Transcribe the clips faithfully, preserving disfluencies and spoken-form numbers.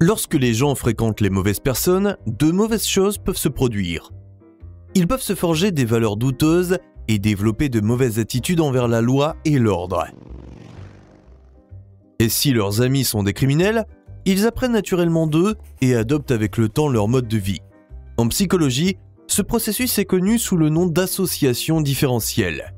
Lorsque les gens fréquentent les mauvaises personnes, de mauvaises choses peuvent se produire. Ils peuvent se forger des valeurs douteuses et développer de mauvaises attitudes envers la loi et l'ordre. Et si leurs amis sont des criminels, ils apprennent naturellement d'eux et adoptent avec le temps leur mode de vie. En psychologie, ce processus est connu sous le nom d'association différentielle.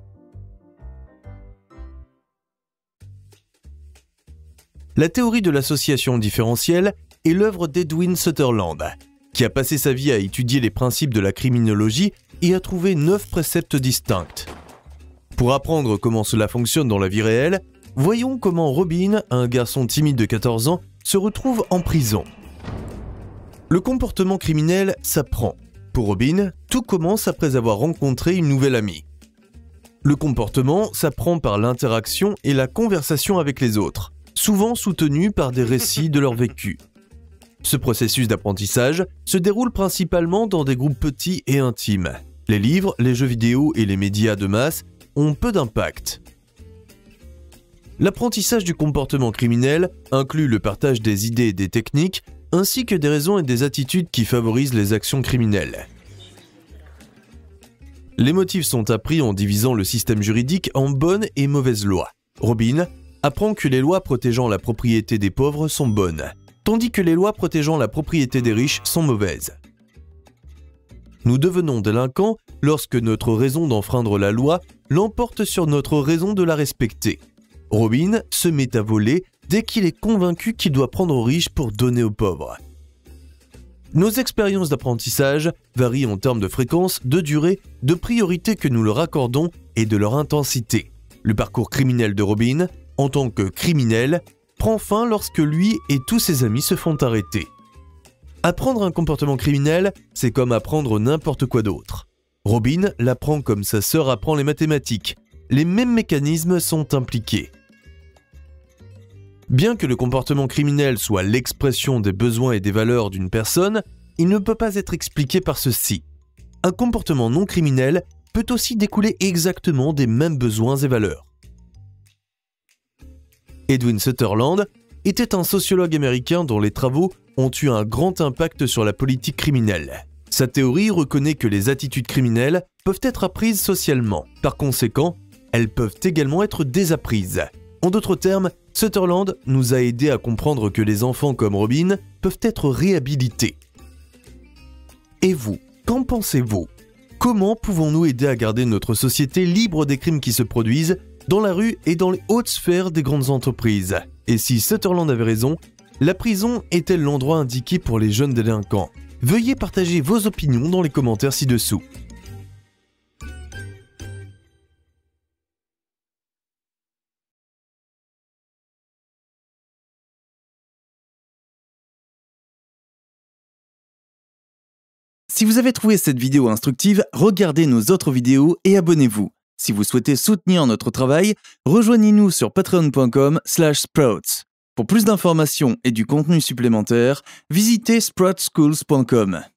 La théorie de l'association différentielle est l'œuvre d'Edwin Sutherland, qui a passé sa vie à étudier les principes de la criminologie et a trouvé neuf préceptes distincts. Pour apprendre comment cela fonctionne dans la vie réelle, voyons comment Robin, un garçon timide de quatorze ans, se retrouve en prison. Le comportement criminel s'apprend. Pour Robin, tout commence après avoir rencontré une nouvelle amie. Le comportement s'apprend par l'interaction et la conversation avec les autres, souvent soutenus par des récits de leur vécu. Ce processus d'apprentissage se déroule principalement dans des groupes petits et intimes. Les livres, les jeux vidéo et les médias de masse ont peu d'impact. L'apprentissage du comportement criminel inclut le partage des idées et des techniques, ainsi que des raisons et des attitudes qui favorisent les actions criminelles. Les motifs sont appris en divisant le système juridique en bonnes et mauvaises lois. Robin apprend que les lois protégeant la propriété des pauvres sont bonnes, tandis que les lois protégeant la propriété des riches sont mauvaises. Nous devenons délinquants lorsque notre raison d'enfreindre la loi l'emporte sur notre raison de la respecter. Robin se met à voler dès qu'il est convaincu qu'il doit prendre aux riches pour donner aux pauvres. Nos expériences d'apprentissage varient en termes de fréquence, de durée, de priorité que nous leur accordons et de leur intensité. Le parcours criminel de Robin, en tant que criminel, prend fin lorsque lui et tous ses amis se font arrêter. Apprendre un comportement criminel, c'est comme apprendre n'importe quoi d'autre. Robin l'apprend comme sa sœur apprend les mathématiques. Les mêmes mécanismes sont impliqués. Bien que le comportement criminel soit l'expression des besoins et des valeurs d'une personne, il ne peut pas être expliqué par ceci. Un comportement non criminel peut aussi découler exactement des mêmes besoins et valeurs. Edwin Sutherland était un sociologue américain dont les travaux ont eu un grand impact sur la politique criminelle. Sa théorie reconnaît que les attitudes criminelles peuvent être apprises socialement. Par conséquent, elles peuvent également être désapprises. En d'autres termes, Sutherland nous a aidé à comprendre que les enfants comme Robin peuvent être réhabilités. Et vous, qu'en pensez-vous? Comment pouvons-nous aider à garder notre société libre des crimes qui se produisent dans la rue et dans les hautes sphères des grandes entreprises? Et si Sutherland avait raison, la prison est-elle l'endroit indiqué pour les jeunes délinquants? Veuillez partager vos opinions dans les commentaires ci-dessous. Si vous avez trouvé cette vidéo instructive, regardez nos autres vidéos et abonnez-vous. Si vous souhaitez soutenir notre travail, rejoignez-nous sur patreon point com slash sprouts. Pour plus d'informations et du contenu supplémentaire, visitez sprout schools point com.